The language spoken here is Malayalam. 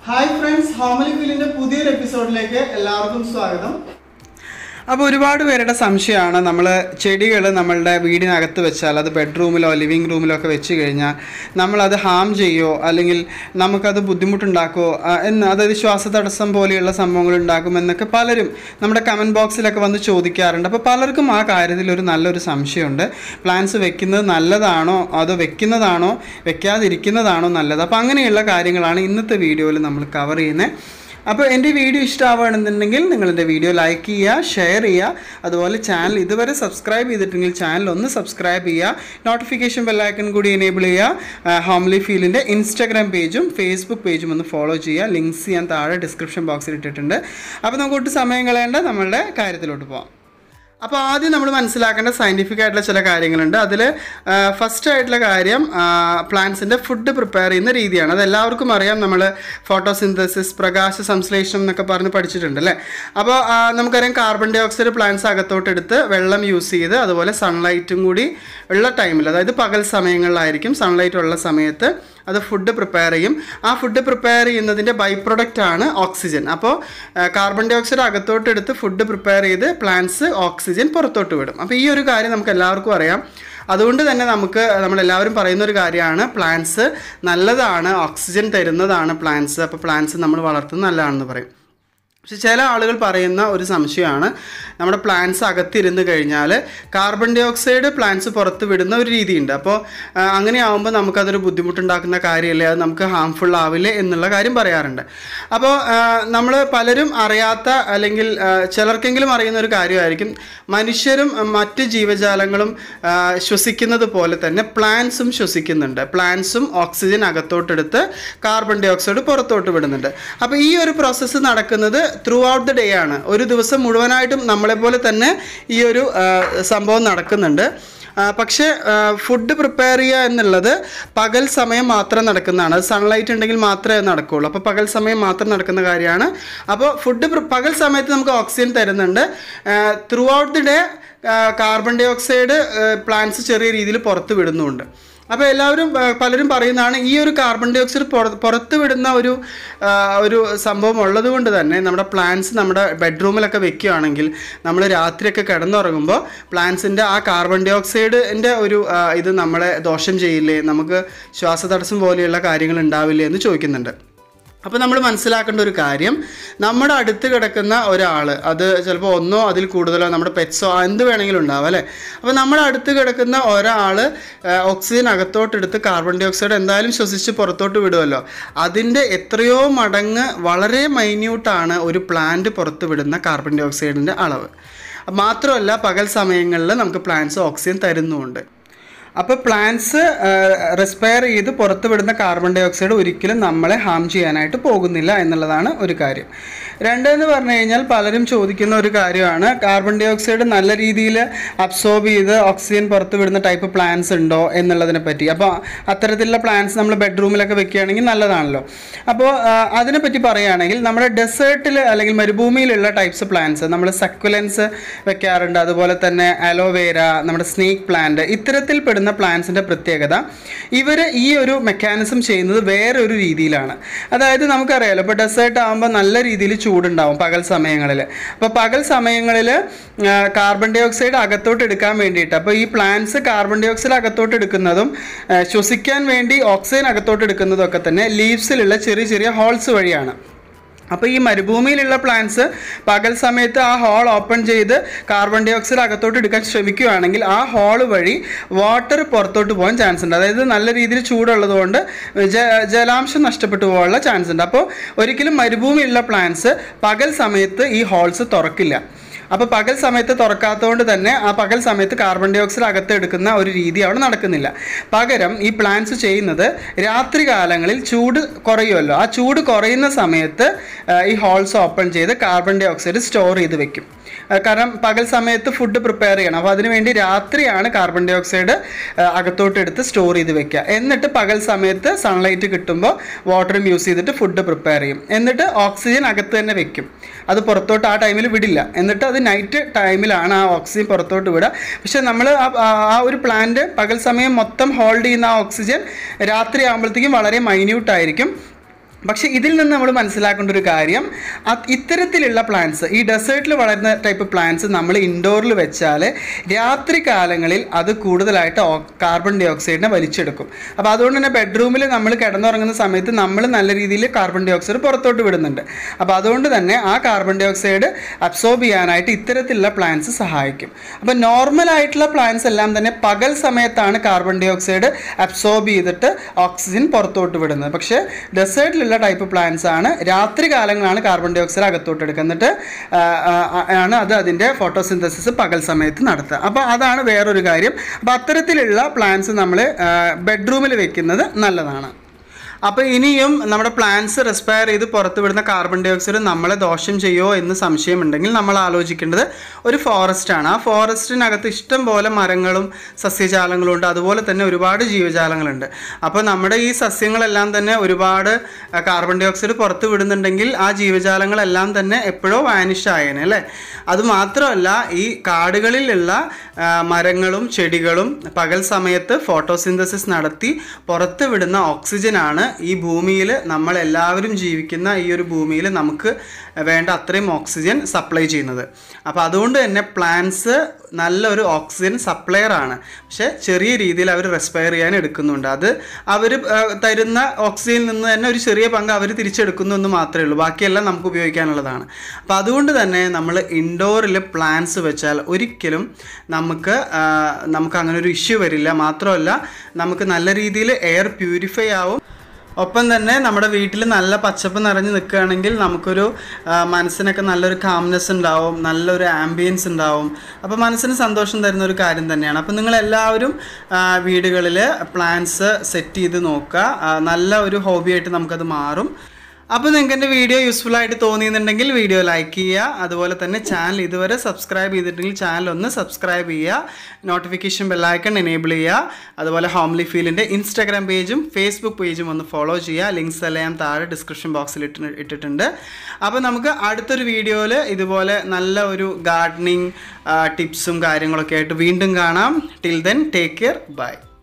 Hi friends, Homely Field's പുതിയൊരു എപ്പിസോഡിലേക്ക് എല്ലാവർക്കും സ്വാഗതം. അപ്പോൾ ഒരുപാട് പേരുടെ സംശയമാണ് നമ്മൾ ചെടികൾ നമ്മളുടെ വീടിനകത്ത് വെച്ചാൽ അത് ബെഡ്റൂമിലോ ലിവിങ് റൂമിലോ ഒക്കെ വെച്ച് കഴിഞ്ഞാൽ നമ്മളത് ഹാം ചെയ്യുമോ അല്ലെങ്കിൽ നമുക്കത് ബുദ്ധിമുട്ടുണ്ടാക്കുമോ എന്ന്, അതായത് ശ്വാസതടസ്സം പോലെയുള്ള സംഭവങ്ങൾ ഉണ്ടാക്കുമെന്നൊക്കെ പലരും നമ്മുടെ കമൻറ്റ് ബോക്സിലൊക്കെ വന്ന് ചോദിക്കാറുണ്ട്. അപ്പോൾ പലർക്കും ആ കാര്യത്തിൽ ഒരു നല്ലൊരു സംശയമുണ്ട്. പ്ലാന്റ്സ് വെക്കുന്നത് നല്ലതാണോ അതോ വെക്കുന്നതാണോ വെക്കാതിരിക്കുന്നതാണോ നല്ലത്? അപ്പോൾ അങ്ങനെയുള്ള കാര്യങ്ങളാണ് ഇന്നത്തെ വീഡിയോയിൽ നമ്മൾ കവർ ചെയ്യുന്നത്. അപ്പോൾ എൻ്റെ വീഡിയോ ഇഷ്ടമാവുകയാണെന്നുണ്ടെങ്കിൽ നിങ്ങളെൻ്റെ വീഡിയോ ലൈക്ക് ചെയ്യുക, ഷെയർ ചെയ്യുക, അതുപോലെ ചാനൽ ഇതുവരെ സബ്സ്ക്രൈബ് ചെയ്തിട്ടുണ്ടെങ്കിൽ ചാനൽ ഒന്ന് സബ്സ്ക്രൈബ് ചെയ്യുക, നോട്ടിഫിക്കേഷൻ ബെല്ലൈക്കൺ കൂടി എനേബിൾ ചെയ്യുക. ഹോംലി ഫീലിൻ്റെ ഇൻസ്റ്റാഗ്രാം പേജും ഫേസ്ബുക്ക് പേജും ഒന്ന് ഫോളോ ചെയ്യുക. ലിങ്ക്സ് ഞാൻ താഴെ ഡിസ്ക്രിപ്ഷൻ ബോക്സിൽ ഇട്ടിട്ടുണ്ട്. അപ്പോൾ നമുക്ക് ഒട്ടും സമയം കളയേണ്ട, നമ്മളുടെ കാര്യത്തിലോട്ട് പോകാം. അപ്പോൾ ആദ്യം നമ്മൾ മനസ്സിലാക്കേണ്ട സയൻറ്റിഫിക് ആയിട്ടുള്ള ചില കാര്യങ്ങളുണ്ട്. അതിൽ ഫസ്റ്റ് ആയിട്ടുള്ള കാര്യം പ്ലാന്റ്സിൻ്റെ ഫുഡ് പ്രിപ്പയർ ചെയ്യുന്ന രീതിയാണ്. അത് എല്ലാവർക്കും അറിയാം. നമ്മൾ ഫോട്ടോസിന്തസിസ്, പ്രകാശ സംശ്ലേഷണം എന്നൊക്കെ പറഞ്ഞ് പഠിച്ചിട്ടുണ്ട് അല്ലേ? അപ്പോൾ നമുക്കറിയാം കാർബൺ ഡൈ ഓക്സൈഡ് പ്ലാന്റ്സ് അകത്തോട്ടെടുത്ത് വെള്ളം യൂസ് ചെയ്ത് അതുപോലെ സൺലൈറ്റും കൂടി ഉള്ള ടൈമിൽ, അതായത് പകൽ സമയങ്ങളിലായിരിക്കും സൺലൈറ്റ് ഉള്ള സമയത്ത് അത് ഫുഡ് പ്രിപ്പയർ ചെയ്യും. ആ ഫുഡ് പ്രിപ്പയർ ചെയ്യുന്നതിൻ്റെ ബൈ പ്രൊഡക്റ്റാണ് ഓക്സിജൻ. അപ്പോൾ കാർബൺ ഡൈ ഓക്സൈഡ് അകത്തോട്ടെടുത്ത് ഫുഡ് പ്രിപ്പയർ ചെയ്ത് പ്ലാന്റ്സ് ഓക്സിജൻ പുറത്തോട്ട് വിടും. അപ്പോൾ ഈ ഒരു കാര്യം നമുക്ക് എല്ലാവർക്കും അറിയാം. അതുകൊണ്ട് തന്നെ നമ്മളെല്ലാവരും പറയുന്ന ഒരു കാര്യമാണ് പ്ലാന്റ്സ് നല്ലതാണ്, ഓക്സിജൻ തരുന്നതാണ് പ്ലാന്റ്സ്. അപ്പോൾ പ്ലാന്റ്സ് നമ്മൾ വളർത്തുന്നത് നല്ലതാണെന്ന് പറയും. പക്ഷെ ചില ആളുകൾ പറയുന്ന ഒരു സംശയമാണ്, നമ്മുടെ പ്ലാന്റ്സ് അകത്തിരുന്ന് കഴിഞ്ഞാൽ കാർബൺ ഡൈ ഓക്സൈഡ് പ്ലാന്റ്സ് പുറത്ത് വിടുന്ന ഒരു രീതിയുണ്ട്. അപ്പോൾ അങ്ങനെയാവുമ്പോൾ നമുക്കതൊരു ബുദ്ധിമുട്ടുണ്ടാക്കുന്ന കാര്യമല്ലേ, അത് നമുക്ക് ഹാംഫുൾ ആവില്ലേ എന്നുള്ള കാര്യം പറയാറുണ്ട്. അപ്പോൾ നമ്മൾ പലരും അറിയാത്ത അല്ലെങ്കിൽ ചിലർക്കെങ്കിലും അറിയുന്ന ഒരു കാര്യമായിരിക്കും, മനുഷ്യരും മറ്റ് ജീവജാലങ്ങളും ശ്വസിക്കുന്നത് പോലെ തന്നെ പ്ലാന്റ്സും ശ്വസിക്കുന്നുണ്ട്. പ്ലാന്റ്സും ഓക്സിജൻ അകത്തോട്ടെടുത്ത് കാർബൺ ഡൈ ഓക്സൈഡ് പുറത്തോട്ട് വിടുന്നുണ്ട്. അപ്പോൾ ഈ ഒരു പ്രോസസ്സ് നടക്കുന്നത് ത്രൂ ഔട്ട് ദ ഡേ ആണ്. ഒരു ദിവസം മുഴുവനായിട്ടും നമ്മളെപ്പോലെ തന്നെ ഈ ഒരു സംഭവം നടക്കുന്നുണ്ട്. പക്ഷേ ഫുഡ് പ്രിപ്പയർ ചെയ്യുക എന്നുള്ളത് പകൽ സമയം മാത്രം നടക്കുന്നതാണ്. അത് സൺലൈറ്റ് ഉണ്ടെങ്കിൽ മാത്രമേ അത് നടക്കുകയുള്ളൂ. അപ്പോൾ പകൽ സമയം മാത്രം നടക്കുന്ന കാര്യമാണ്. അപ്പോൾ പകൽ സമയത്ത് നമുക്ക് ഓക്സിജൻ തരുന്നുണ്ട്. Throughout the day carbon dioxide plants ചെറിയ രീതിയിൽ പുറത്ത് വിടുന്നുമുണ്ട്. അപ്പോൾ പലരും പറയുന്നതാണ്, ഈ ഒരു കാർബൺ ഡൈ ഓക്സൈഡ് പുറത്ത് വിടുന്ന ഒരു സംഭവം ഉള്ളത് കൊണ്ട് തന്നെ നമ്മുടെ പ്ലാന്റ്സ് നമ്മുടെ ബെഡ്റൂമിലൊക്കെ വെക്കുകയാണെങ്കിൽ നമ്മൾ രാത്രിയൊക്കെ കിടന്നുറങ്ങുമ്പോൾ പ്ലാന്റ്സിൻ്റെ ആ കാർബൺ ഡൈ ഓക്സൈഡിൻ്റെ ഇത് നമ്മളെ ദോഷം ചെയ്യില്ലേ, നമുക്ക് ശ്വാസതടസ്സം പോലെയുള്ള കാര്യങ്ങൾ ഉണ്ടാവില്ലേ എന്ന് ചോദിക്കുന്നുണ്ട്. അപ്പോൾ നമ്മൾ മനസ്സിലാക്കേണ്ട ഒരു കാര്യം, നമ്മുടെ അടുത്ത് കിടക്കുന്ന ഒരാൾ, അത് ചിലപ്പോൾ ഒന്നോ അതിൽ കൂടുതലോ നമ്മുടെ പെറ്റ്സോ എന്ത് വേണമെങ്കിലും ഉണ്ടാവും അല്ലേ? അപ്പോൾ നമ്മുടെ അടുത്ത് കിടക്കുന്ന ഒരാൾ ഓക്സിജൻ അകത്തോട്ടെടുത്ത് കാർബൺ ഡൈ ഓക്സൈഡ് എന്തായാലും ശ്വസിച്ച് പുറത്തോട്ട് വിടുമല്ലോ. അതിൻ്റെ എത്രയോ മടങ്ങ് വളരെ മൈന്യൂട്ടാണ് ഒരു പ്ലാന്റ് പുറത്ത് വിടുന്ന കാർബൺ ഡൈ ഓക്സൈഡിൻ്റെ അളവ്. മാത്രമല്ല പകൽ സമയങ്ങളിൽ നമുക്ക് പ്ലാന്റ്സ് ഓക്സിജൻ തരുന്നുമുണ്ട്. അപ്പോൾ പ്ലാന്റ്സ് റെസ്പയർ ചെയ്ത് പുറത്ത് വിടുന്ന കാർബൺ ഡൈ ഓക്സൈഡ് ഒരിക്കലും നമ്മളെ ഹാം ചെയ്യാനായിട്ട് പോകുന്നില്ല എന്നുള്ളതാണ് ഒരു കാര്യം. രണ്ടെന്ന് പറഞ്ഞു കഴിഞ്ഞാൽ പലരും ചോദിക്കുന്ന ഒരു കാര്യമാണ്, കാർബൺ ഡൈ ഓക്സൈഡ് നല്ല രീതിയിൽ അബ്സോർബ് ചെയ്ത് ഓക്സിജൻ പുറത്ത് വിടുന്ന ടൈപ്പ് പ്ലാന്റ്സ് ഉണ്ടോ എന്നുള്ളതിനെ പറ്റി. അപ്പോൾ അത്തരത്തിലുള്ള പ്ലാന്റ്സ് നമ്മൾ ബെഡ്റൂമിലൊക്കെ വെക്കുകയാണെങ്കിൽ നല്ലതാണല്ലോ. അപ്പോൾ അതിനെപ്പറ്റി പറയുകയാണെങ്കിൽ നമ്മുടെ ഡെസേർട്ടിൽ അല്ലെങ്കിൽ മരുഭൂമിയിലുള്ള ടൈപ്സ് പ്ലാന്റ്സ്, നമ്മൾ സക്കുലൻസ് വെക്കാറുണ്ട്, അതുപോലെ തന്നെ അലോവേര, നമ്മുടെ സ്നേക്ക് പ്ലാന്റ്, ഇത്തരത്തിൽപ്പെടുന്ന പ്ലാന്റ്സിൻ്റെ പ്രത്യേകത, ഇവർ ഈ ഒരു മെക്കാനിസം ചെയ്യുന്നത് വേറൊരു രീതിയിലാണ്. അതായത് നമുക്കറിയാലോ, ഇപ്പോൾ ഡെസേർട്ട് ആകുമ്പോൾ നല്ല രീതിയിൽ ചൂടുണ്ടാവും പകൽ സമയങ്ങളിൽ. അപ്പോൾ പകൽ സമയങ്ങളിൽ കാർബൺ ഡൈ ഓക്സൈഡ് അകത്തോട്ട് എടുക്കാൻ വേണ്ടിയിട്ട്, അപ്പോൾ ഈ പ്ലാന്റ്സ് കാർബൺ ഡൈ ഓക്സൈഡ് അകത്തോട്ട് എടുക്കുന്നതും ശ്വസിക്കാൻ വേണ്ടി ഓക്സിജൻ അകത്തോട്ട് എടുക്കുന്നതും ഒക്കെ തന്നെ ലീവ്സിലുള്ള ചെറിയ ചെറിയ ഹോൾസ് വഴിയാണ്. അപ്പോൾ ഈ മരുഭൂമിയിലുള്ള പ്ലാന്റ്സ് പകൽ സമയത്ത് ആ ഹോൾ ഓപ്പൺ ചെയ്ത് കാർബൺ ഡൈ ഓക്സൈഡ് അകത്തോട്ട് എടുക്കാൻ ശ്രമിക്കുകയാണെങ്കിൽ ആ ഹോൾ വഴി വാട്ടർ പുറത്തോട്ട് പോകാൻ ചാൻസ് ഉണ്ട്. അതായത് നല്ല രീതിയിൽ ചൂടുള്ളതുകൊണ്ട് ജലാംശം നഷ്ടപ്പെട്ടു പോകാനുള്ള ചാൻസ് ഉണ്ട്. അപ്പോൾ ഒരിക്കലും മരുഭൂമിയിലുള്ള പ്ലാന്റ്സ് പകൽ സമയത്ത് ഈ ഹോൾസ് തുറക്കില്ല. അപ്പോൾ പകൽ സമയത്ത് തുറക്കാത്തതുകൊണ്ട് തന്നെ ആ പകൽ സമയത്ത് കാർബൺ ഡൈ ഓക്സൈഡ് അകത്ത് എടുക്കുന്ന ഒരു രീതി അവിടെ നടക്കുന്നില്ല. പകരം ഈ പ്ലാന്റ്സ് ചെയ്യുന്നത് രാത്രി കാലങ്ങളിൽ ചൂട് കുറയുമല്ലോ, ആ ചൂട് കുറയുന്ന സമയത്ത് ഈ ഹോൾസ് ഓപ്പൺ ചെയ്ത് കാർബൺ ഡൈ ഓക്സൈഡ് സ്റ്റോർ ചെയ്ത് വെക്കും. കാരണം പകൽ സമയത്ത് ഫുഡ് പ്രിപ്പയർ ചെയ്യണം. അപ്പോൾ അതിനുവേണ്ടി രാത്രിയാണ് കാർബൺ ഡൈ ഓക്സൈഡ് അകത്തോട്ടെടുത്ത് സ്റ്റോർ ചെയ്ത് വെക്കുക. എന്നിട്ട് പകൽ സമയത്ത് സൺലൈറ്റ് കിട്ടുമ്പോൾ വാട്ടറും യൂസ് ചെയ്തിട്ട് ഫുഡ് പ്രിപ്പയർ ചെയ്യും. എന്നിട്ട് ഓക്സിജൻ അകത്ത് തന്നെ വെക്കും, അത് പുറത്തോട്ട് ആ ടൈമിൽ വിടില്ല. എന്നിട്ട് അത് നൈറ്റ് ടൈമിലാണ് ആ ഓക്സിജൻ പുറത്തോട്ട് വിടുക. പക്ഷെ നമ്മൾ ആ ഒരു പ്ലാന്റ് പകൽ സമയം മൊത്തം ഹോൾഡ് ചെയ്യുന്ന ആ ഓക്സിജൻ രാത്രി ആകുമ്പോഴത്തേക്കും വളരെ മൈന്യൂട്ടായിരിക്കും. പക്ഷേ ഇതിൽ നിന്ന് നമ്മൾ മനസ്സിലാക്കേണ്ട ഒരു കാര്യം, ഇത്തരത്തിലുള്ള പ്ലാന്റ്സ്, ഈ ഡെസേർട്ടിൽ വളരുന്ന ടൈപ്പ് പ്ലാന്റ്സ് നമ്മൾ ഇൻഡോറിൽ വെച്ചാൽ രാത്രി കാലങ്ങളിൽ അത് കൂടുതലായിട്ട് കാർബൺ ഡൈ ഓക്സൈഡിനെ വലിച്ചെടുക്കും. അപ്പോൾ അതുകൊണ്ട് തന്നെ ബെഡ്റൂമിൽ നമ്മൾ കിടന്നുറങ്ങുന്ന സമയത്ത് നമ്മൾ നല്ല രീതിയിൽ കാർബൺ ഡൈ ഓക്സൈഡ് പുറത്തോട്ട് വിടുന്നുണ്ട്. അപ്പോൾ അതുകൊണ്ട് തന്നെ ആ കാർബൺ ഡൈ ഓക്സൈഡ് അബ്സോർബ് ചെയ്യാനായിട്ട് ഇത്തരത്തിലുള്ള പ്ലാന്റ്സ് സഹായിക്കും. അപ്പോൾ നോർമലായിട്ടുള്ള പ്ലാന്റ്സ് എല്ലാം തന്നെ പകൽ സമയത്താണ് കാർബൺ ഡൈ ഓക്സൈഡ് അബ്സോർബ് ചെയ്തിട്ട് ഓക്സിജൻ പുറത്തോട്ട് വിടുന്നത്. പക്ഷേ ഡെസേർട്ടിലുള്ള ടൈപ്പ് പ്ലാന്റ്സ് ആണ് രാത്രി കാലങ്ങളാണ് കാർബൺ ഡൈ ഓക്സൈഡ് അകത്തോട്ട് എടുക്കുന്നിട്ട് ആണ് അത് അതിൻ്റെ ഫോട്ടോസിന്തസിസ് പകൽ സമയത്ത് നടത്തുക. അപ്പോൾ അതാണ് വേറൊരു കാര്യം. അപ്പോൾ അത്തരത്തിലുള്ള പ്ലാന്റ്സ് നമ്മൾ ബെഡ്റൂമിൽ വെക്കുന്നത് നല്ലതാണ്. അപ്പോൾ ഇനിയും നമ്മുടെ പ്ലാന്റ്സ് റെസ്പയർ ചെയ്ത് പുറത്ത് വിടുന്ന കാർബൺ ഡൈ ഓക്സൈഡ് നമ്മളെ ദോഷം ചെയ്യുമോ എന്ന് സംശയമുണ്ടെങ്കിൽ നമ്മൾ ആലോചിക്കേണ്ടത് ഒരു ഫോറസ്റ്റാണ്. ആ ഫോറസ്റ്റിനകത്ത് ഇഷ്ടം പോലെ മരങ്ങളും സസ്യജാലങ്ങളും ഉണ്ട്, അതുപോലെ തന്നെ ഒരുപാട് ജീവജാലങ്ങളുണ്ട്. അപ്പോൾ നമ്മുടെ ഈ സസ്യങ്ങളെല്ലാം തന്നെ ഒരുപാട് കാർബൺ ഡൈ ഓക്സൈഡ് പുറത്ത് വിടുന്നുണ്ടെങ്കിൽ ആ ജീവജാലങ്ങളെല്ലാം തന്നെ എപ്പോഴോ വാനിഷ് ആയേനെ അല്ലേ. അതുമാത്രമല്ല, ഈ കാടുകളിലുള്ള മരങ്ങളും ചെടികളും പകൽ സമയത്ത് ഫോട്ടോസിന്തസിസ് നടത്തി പുറത്ത് വിടുന്ന ഓക്സിജനാണ് ഈ ഭൂമിയിൽ നമ്മളെല്ലാവരും ജീവിക്കുന്ന ഈ ഒരു ഭൂമിയിൽ നമുക്ക് വേണ്ട അത്രയും ഓക്സിജൻ സപ്ലൈ ചെയ്യുന്നത്. അപ്പോൾ അതുകൊണ്ട് തന്നെ പ്ലാന്റ്സ് നല്ലൊരു ഓക്സിജൻ സപ്ലയർ ആണ്. പക്ഷേ ചെറിയ രീതിയിൽ അവർ റെസ്പയർ ചെയ്യാൻ എടുക്കുന്നുണ്ട്. അത് അവർ തരുന്ന ഓക്സിജനിൽ നിന്ന് തന്നെ ഒരു ചെറിയ പങ്ക് അവർ തിരിച്ചെടുക്കുന്നു എന്ന് മാത്രമേ ഉള്ളൂ, ബാക്കിയെല്ലാം നമുക്ക് ഉപയോഗിക്കാനുള്ളതാണ്. അപ്പോൾ അതുകൊണ്ട് തന്നെ നമ്മൾ ഇൻഡോറിൽ പ്ലാന്റ്സ് വെച്ചാൽ ഒരിക്കലും നമുക്ക് അങ്ങനെ ഒരു ഇഷ്യൂ വരില്ല. മാത്രമല്ല, നമുക്ക് നല്ല രീതിയിൽ എയർ പ്യൂരിഫൈ ആവും. ഒപ്പം തന്നെ നമ്മുടെ വീട്ടിൽ നല്ല പച്ചപ്പ് നിറഞ്ഞ് നിൽക്കുകയാണെങ്കിൽ നമുക്കൊരു മനസ്സിനൊക്കെ നല്ലൊരു കാംനെസ് ഉണ്ടാവും, നല്ലൊരു ആംബിയൻസ് ഉണ്ടാവും. അപ്പോൾ മനസ്സിന് സന്തോഷം തരുന്ന ഒരു കാര്യം തന്നെയാണ്. അപ്പോൾ നിങ്ങളെല്ലാവരും വീടുകളിൽ പ്ലാന്റ്സ് സെറ്റ് ചെയ്ത് നോക്കുക. നല്ല ഒരു ഹോബിയായിട്ട് നമുക്കത് മാറും. അപ്പോൾ നിങ്ങൾക്ക് എൻ്റെ വീഡിയോ യൂസ്ഫുൾ ആയിട്ട് തോന്നിയെന്നുണ്ടെങ്കിൽ വീഡിയോ ലൈക്ക് ചെയ്യുക. അതുപോലെ തന്നെ ചാനൽ ഇതുവരെ സബ്സ്ക്രൈബ് ചെയ്തിട്ടുണ്ടെങ്കിൽ ചാനൽ ഒന്ന് സബ്സ്ക്രൈബ് ചെയ്യുക. നോട്ടിഫിക്കേഷൻ ബെല്ലൈക്കൺ എനേബിൾ ചെയ്യുക. അതുപോലെ ഹോംലി ഫീലിൻ്റെ ഇൻസ്റ്റാഗ്രാം പേജും ഫേസ്ബുക്ക് പേജും ഒന്ന് ഫോളോ ചെയ്യുക. ലിങ്ക്സ് എല്ലാം ഞാൻ താഴെ ഡിസ്ക്രിപ്ഷൻ ബോക്സിൽ ഇട്ടിട്ടുണ്ട്. അപ്പോൾ നമുക്ക് അടുത്തൊരു വീഡിയോയിൽ ഇതുപോലെ നല്ല ഒരു ഗാർഡനിങ് ടിപ്സും കാര്യങ്ങളൊക്കെ ആയിട്ട് വീണ്ടും കാണാം. Till then take care, by.